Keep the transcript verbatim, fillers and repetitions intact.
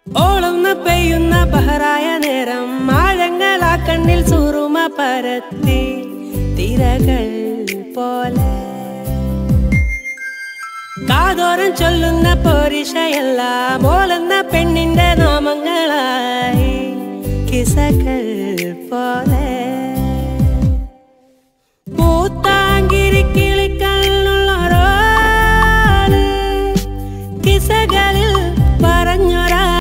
ഓളുന്ന പെയ്യുന്ന ബഹറായ നേരം ആഴങ്ങളാ കണ്ണിൽ സൂറുമ പരത്തി തിരകൾ പോലെ കാതോരം ചൊല്ലുന്ന പോരിഷയെല്ലാം ഓലെന്ന